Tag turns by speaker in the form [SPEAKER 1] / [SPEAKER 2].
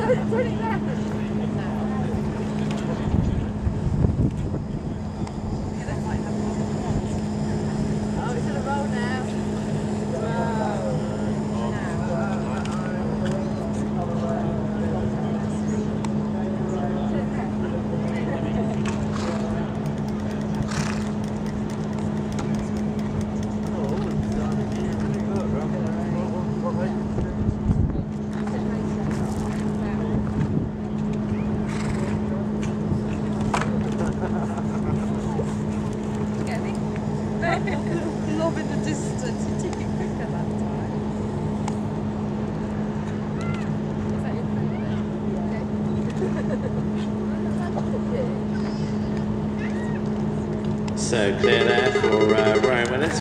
[SPEAKER 1] Love in the distance, you take it quicker that time. Is that your
[SPEAKER 2] So clear there for Rowan.